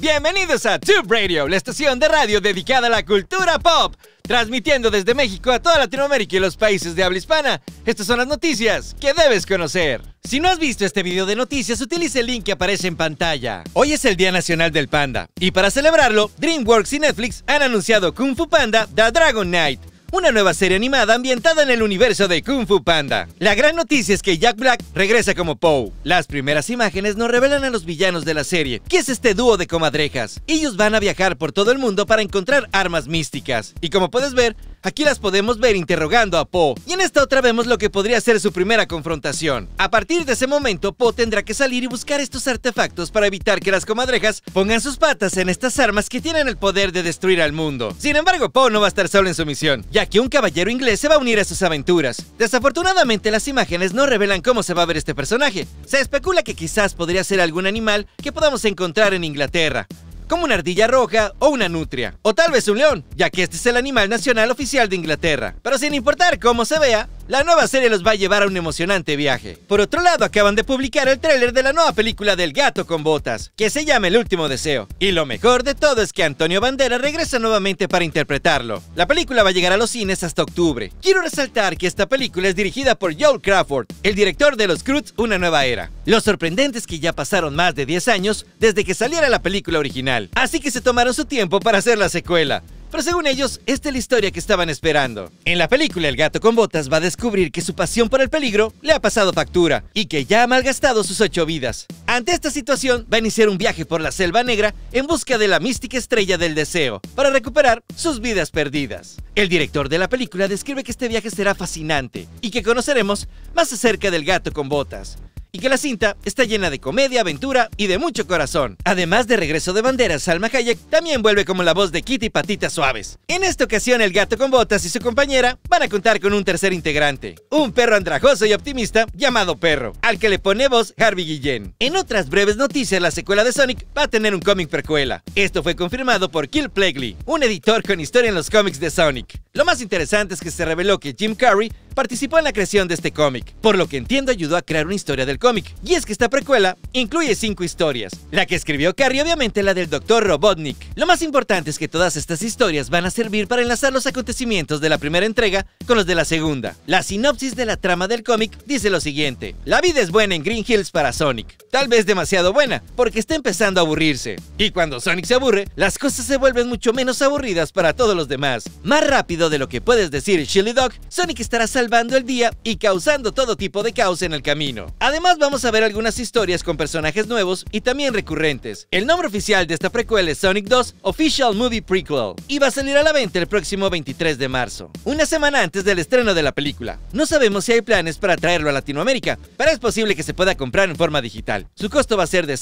Bienvenidos a Tube Radio, la estación de radio dedicada a la cultura pop, transmitiendo desde México a toda Latinoamérica y los países de habla hispana. Estas son las noticias que debes conocer. Si no has visto este video de noticias, utiliza el link que aparece en pantalla. Hoy es el Día Nacional del Panda, y para celebrarlo, DreamWorks y Netflix han anunciado Kung Fu Panda: The Dragon Knight, una nueva serie animada ambientada en el universo de Kung Fu Panda. La gran noticia es que Jack Black regresa como Po. Las primeras imágenes nos revelan a los villanos de la serie, que es este dúo de comadrejas. Ellos van a viajar por todo el mundo para encontrar armas místicas. Y como puedes ver, aquí las podemos ver interrogando a Po, y en esta otra vemos lo que podría ser su primera confrontación. A partir de ese momento, Po tendrá que salir y buscar estos artefactos para evitar que las comadrejas pongan sus patas en estas armas que tienen el poder de destruir al mundo. Sin embargo, Po no va a estar solo en su misión, ya que un caballero inglés se va a unir a sus aventuras. Desafortunadamente, las imágenes no revelan cómo se va a ver este personaje. Se especula que quizás podría ser algún animal que podamos encontrar en Inglaterra, como una ardilla roja o una nutria, o tal vez un león, ya que este es el animal nacional oficial de Inglaterra. Pero sin importar cómo se vea, la nueva serie los va a llevar a un emocionante viaje. Por otro lado, acaban de publicar el tráiler de la nueva película del gato con botas, que se llama El Último Deseo. Y lo mejor de todo es que Antonio Banderas regresa nuevamente para interpretarlo. La película va a llegar a los cines hasta octubre. Quiero resaltar que esta película es dirigida por Joel Crawford, el director de Los Croods: Una Nueva Era. Lo sorprendente es que ya pasaron más de 10 años desde que saliera la película original, así que se tomaron su tiempo para hacer la secuela. Pero según ellos, esta es la historia que estaban esperando. En la película, el gato con botas va a descubrir que su pasión por el peligro le ha pasado factura y que ya ha malgastado sus 8 vidas. Ante esta situación, va a iniciar un viaje por la Selva Negra en busca de la mística estrella del deseo para recuperar sus vidas perdidas. El director de la película describe que este viaje será fascinante y que conoceremos más acerca del gato con botas, y que la cinta está llena de comedia, aventura y de mucho corazón. Además de regreso de Banderas, Salma Hayek también vuelve como la voz de Kitty Patitas Suaves. En esta ocasión, el gato con botas y su compañera van a contar con un tercer integrante, un perro andrajoso y optimista llamado Perro, al que le pone voz Harvey Guillén. En otras breves noticias, la secuela de Sonic va a tener un cómic precuela. Esto fue confirmado por Kill Plagley, un editor con historia en los cómics de Sonic. Lo más interesante es que se reveló que Jim Carrey participó en la creación de este cómic, por lo que entiendo ayudó a crear una historia del cómic. Y es que esta precuela incluye 5 historias. La que escribió Carrey, obviamente la del Dr. Robotnik. Lo más importante es que todas estas historias van a servir para enlazar los acontecimientos de la primera entrega con los de la segunda. La sinopsis de la trama del cómic dice lo siguiente: la vida es buena en Green Hills para Sonic. Tal vez demasiado buena, porque está empezando a aburrirse. Y cuando Sonic se aburre, las cosas se vuelven mucho menos aburridas para todos los demás. Más rápido de lo que puedes decir Chili Dog, Sonic estará salvando el día y causando todo tipo de caos en el camino. Además, vamos a ver algunas historias con personajes nuevos y también recurrentes. El nombre oficial de esta precuela es Sonic 2 Official Movie Prequel y va a salir a la venta el próximo 23 de marzo, una semana antes del estreno de la película. No sabemos si hay planes para traerlo a Latinoamérica, pero es posible que se pueda comprar en forma digital. Su costo va a ser de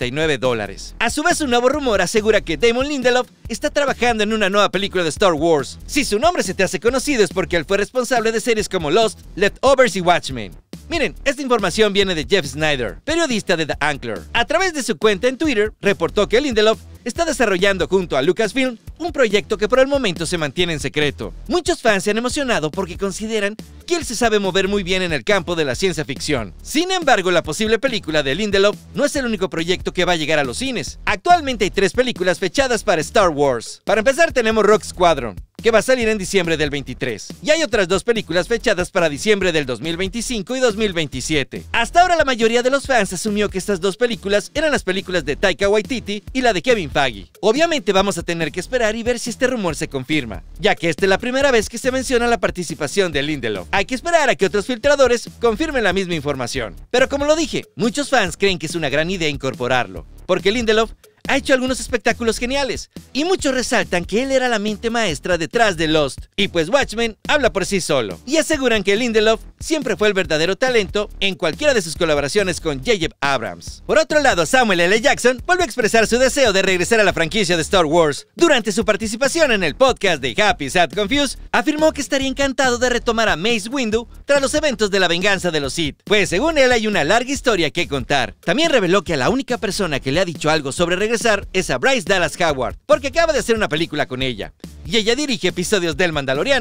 $6.99. A su vez, un nuevo rumor asegura que Damon Lindelof está trabajando en una nueva película de Star Wars. Si su nombre se te hace conocido es porque él fue responsable de series como Lost, Leftovers y Watchmen. Miren, esta información viene de Jeff Snyder, periodista de The Ankler. A través de su cuenta en Twitter, reportó que Lindelof está desarrollando junto a Lucasfilm un proyecto que por el momento se mantiene en secreto. Muchos fans se han emocionado porque consideran que él se sabe mover muy bien en el campo de la ciencia ficción. Sin embargo, la posible película de Lindelof no es el único proyecto que va a llegar a los cines. Actualmente hay 3 películas fechadas para Star Wars. Para empezar, tenemos Rogue Squadron, que va a salir en diciembre del 23. Y hay otras 2 películas fechadas para diciembre del 2025 y 2027. Hasta ahora la mayoría de los fans asumió que estas 2 películas eran las películas de Taika Waititi y la de Kevin Feige. Obviamente vamos a tener que esperar y ver si este rumor se confirma, ya que esta es la primera vez que se menciona la participación de Lindelof. Hay que esperar a que otros filtradores confirmen la misma información. Pero como lo dije, muchos fans creen que es una gran idea incorporarlo, porque Lindelof ha hecho algunos espectáculos geniales, y muchos resaltan que él era la mente maestra detrás de Lost, y pues Watchmen habla por sí solo, y aseguran que Lindelof siempre fue el verdadero talento en cualquiera de sus colaboraciones con J.J. Abrams. Por otro lado, Samuel L. Jackson vuelve a expresar su deseo de regresar a la franquicia de Star Wars. Durante su participación en el podcast de Happy, Sad, Confused, afirmó que estaría encantado de retomar a Mace Windu tras los eventos de la venganza de los Sith, pues según él hay una larga historia que contar. También reveló que a la única persona que le ha dicho algo sobre regresar es a Bryce Dallas Howard, porque acaba de hacer una película con ella, y ella dirige episodios del Mandaloriano.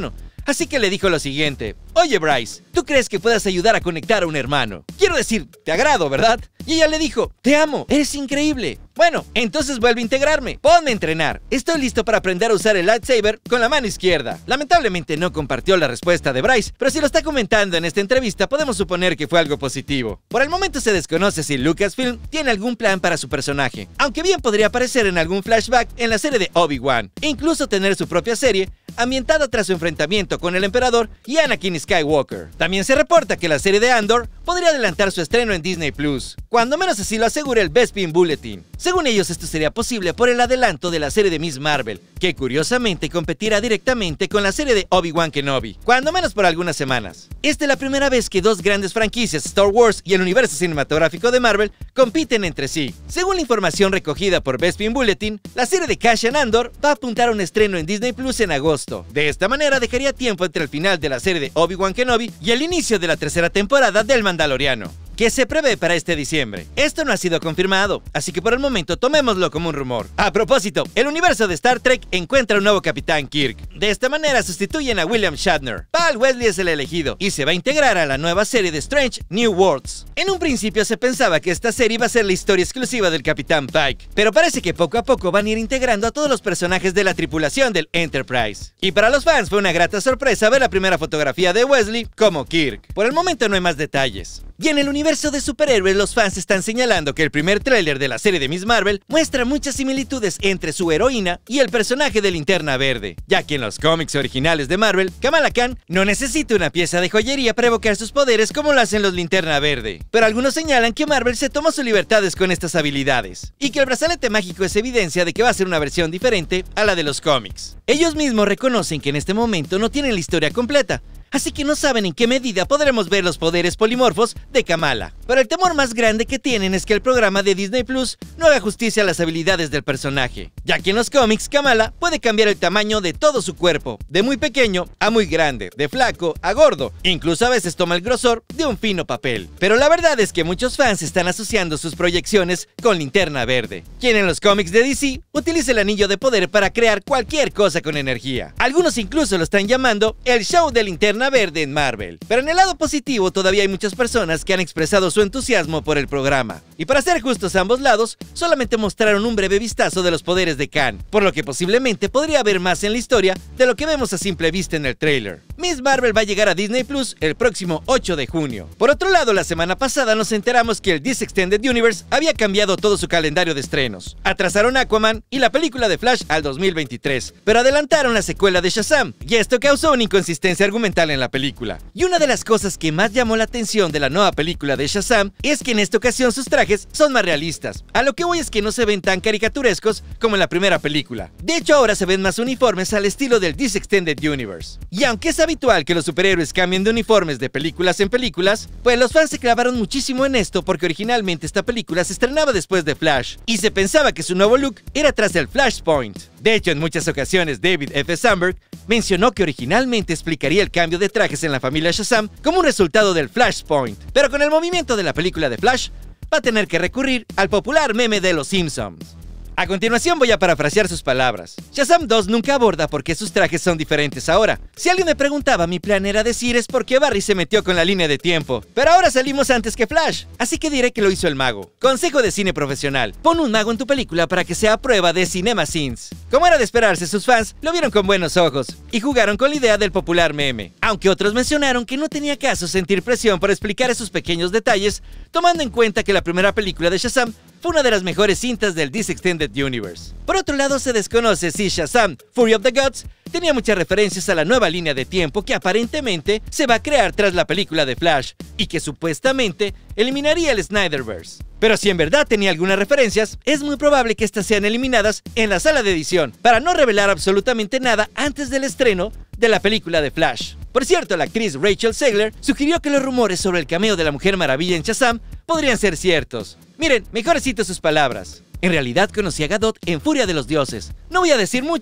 Así que le dijo lo siguiente: oye Bryce, ¿tú crees que puedas ayudar a conectar a un hermano? Quiero decir, te agrado, ¿verdad? Y ella le dijo: te amo, eres increíble. Bueno, entonces vuelve a integrarme, ponme a entrenar. Estoy listo para aprender a usar el lightsaber con la mano izquierda. Lamentablemente no compartió la respuesta de Bryce, pero si lo está comentando en esta entrevista podemos suponer que fue algo positivo. Por el momento se desconoce si Lucasfilm tiene algún plan para su personaje, aunque bien podría aparecer en algún flashback en la serie de Obi-Wan, e incluso tener su propia serie ambientada tras su enfrentamiento con el emperador y Anakin Skywalker. También se reporta que la serie de Andor podría adelantar su estreno en Disney Plus, cuando menos así lo asegura el Bespin Bulletin. Según ellos, esto sería posible por el adelanto de la serie de Miss Marvel, que curiosamente competirá directamente con la serie de Obi-Wan Kenobi, cuando menos por algunas semanas. Esta es la primera vez que dos grandes franquicias, Star Wars y el universo cinematográfico de Marvel, compiten entre sí. Según la información recogida por Bespin Bulletin, la serie de Cassian Andor va a apuntar a un estreno en Disney Plus en agosto. De esta manera dejaría tiempo entre el final de la serie de Obi-Wan Kenobi y el inicio de la tercera temporada del Mandaloriano, que se prevé para este diciembre. Esto no ha sido confirmado, así que por el momento tomémoslo como un rumor. A propósito, el universo de Star Trek encuentra un nuevo Capitán Kirk. De esta manera sustituyen a William Shatner. Val Wesley es el elegido y se va a integrar a la nueva serie de Strange New Worlds. En un principio se pensaba que esta serie iba a ser la historia exclusiva del Capitán Pike, pero parece que poco a poco van a ir integrando a todos los personajes de la tripulación del Enterprise. Y para los fans fue una grata sorpresa ver la primera fotografía de Wesley como Kirk. Por el momento no hay más detalles. Y en el universo de superhéroes, los fans están señalando que el primer tráiler de la serie de Miss Marvel muestra muchas similitudes entre su heroína y el personaje de Linterna Verde, ya que en los cómics originales de Marvel, Kamala Khan no necesita una pieza de joyería para evocar sus poderes como lo hacen los Linterna Verde. Pero algunos señalan que Marvel se tomó sus libertades con estas habilidades, y que el brazalete mágico es evidencia de que va a ser una versión diferente a la de los cómics. Ellos mismos reconocen que en este momento no tienen la historia completa, así que no saben en qué medida podremos ver los poderes polimorfos de Kamala. Pero el temor más grande que tienen es que el programa de Disney Plus no haga justicia a las habilidades del personaje, ya que en los cómics Kamala puede cambiar el tamaño de todo su cuerpo, de muy pequeño a muy grande, de flaco a gordo, incluso a veces toma el grosor de un fino papel. Pero la verdad es que muchos fans están asociando sus proyecciones con Linterna Verde, quien en los cómics de DC utiliza el anillo de poder para crear cualquier cosa con energía. Algunos incluso lo están llamando el show de Linterna Verde en Marvel. Pero en el lado positivo todavía hay muchas personas que han expresado su entusiasmo por el programa. Y para ser justos a ambos lados, solamente mostraron un breve vistazo de los poderes de Khan, por lo que posiblemente podría haber más en la historia de lo que vemos a simple vista en el tráiler. Miss Marvel va a llegar a Disney Plus el próximo 8 de junio. Por otro lado, la semana pasada nos enteramos que el DC Extended Universe había cambiado todo su calendario de estrenos. Atrasaron Aquaman y la película de Flash al 2023, pero adelantaron la secuela de Shazam, y esto causó una inconsistencia argumental en la película. Y una de las cosas que más llamó la atención de la nueva película de Shazam es que en esta ocasión sus trajes son más realistas. A lo que voy es que no se ven tan caricaturescos como en la primera película. De hecho, ahora se ven más uniformes al estilo del DC Extended Universe. Y aunque es habitual que los superhéroes cambien de uniformes de películas en películas, pues los fans se clavaron muchísimo en esto porque originalmente esta película se estrenaba después de Flash, y se pensaba que su nuevo look era tras el Flashpoint. De hecho, en muchas ocasiones David F. Sandberg mencionó que originalmente explicaría el cambio de trajes en la familia Shazam como un resultado del Flashpoint, pero con el movimiento de la película de Flash, va a tener que recurrir al popular meme de los Simpsons. A continuación voy a parafrasear sus palabras. Shazam 2 nunca aborda por qué sus trajes son diferentes ahora. Si alguien me preguntaba, mi plan era decir es porque Barry se metió con la línea de tiempo, pero ahora salimos antes que Flash, así que diré que lo hizo el mago. Consejo de cine profesional: pon un mago en tu película para que sea prueba de Cinema Sins. Como era de esperarse, sus fans lo vieron con buenos ojos y jugaron con la idea del popular meme, aunque otros mencionaron que no tenía caso sentir presión por explicar esos pequeños detalles, tomando en cuenta que la primera película de Shazam fue una de las mejores cintas del DC Extended Universe. Por otro lado, se desconoce si Shazam Fury of the Gods tenía muchas referencias a la nueva línea de tiempo que aparentemente se va a crear tras la película de Flash y que supuestamente eliminaría el Snyderverse. Pero si en verdad tenía algunas referencias, es muy probable que estas sean eliminadas en la sala de edición para no revelar absolutamente nada antes del estreno de la película de Flash. Por cierto, la actriz Rachel Zegler sugirió que los rumores sobre el cameo de la Mujer Maravilla en Shazam podrían ser ciertos. Miren, mejor cito sus palabras. En realidad conocí a Gadot en Furia de los Dioses. No voy a decir mucho,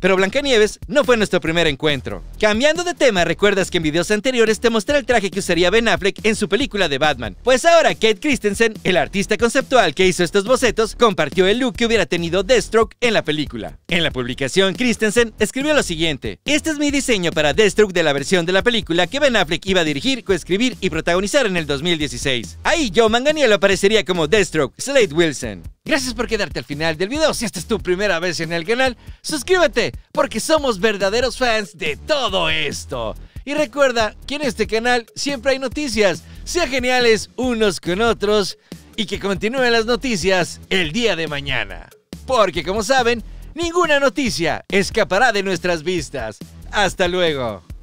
pero Blancanieves no fue nuestro primer encuentro. Cambiando de tema, ¿recuerdas que en videos anteriores te mostré el traje que usaría Ben Affleck en su película de Batman? Pues ahora Kate Christensen, el artista conceptual que hizo estos bocetos, compartió el look que hubiera tenido Deathstroke en la película. En la publicación, Christensen escribió lo siguiente: este es mi diseño para Deathstroke de la versión de la película que Ben Affleck iba a dirigir, coescribir y protagonizar en el 2016. Ahí Joe Manganiello aparecería como Deathstroke, Slade Wilson. Gracias por quedarte al final del video. Si esta es tu primera vez en el canal, suscríbete, porque somos verdaderos fans de todo esto. Y recuerda que en este canal siempre hay noticias. Sean geniales unos con otros y que continúen las noticias el día de mañana. Porque como saben, ninguna noticia escapará de nuestras vistas. Hasta luego.